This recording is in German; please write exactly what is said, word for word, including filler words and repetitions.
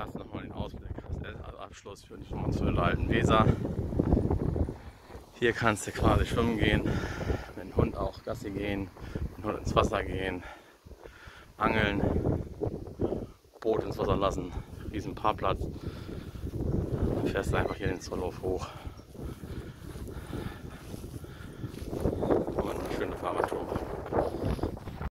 hast du nochmal den Ausblick, als Abschluss für dich nochmal zur alten Weser. Hier kannst du quasi schwimmen gehen, mit dem Hund auch Gassi gehen, mit dem Hund ins Wasser gehen, angeln, Boot ins Wasser lassen, riesen Parkplatz. Dann fährst du einfach hier den Zollhof hoch. Und eine schöne Fahrradtour.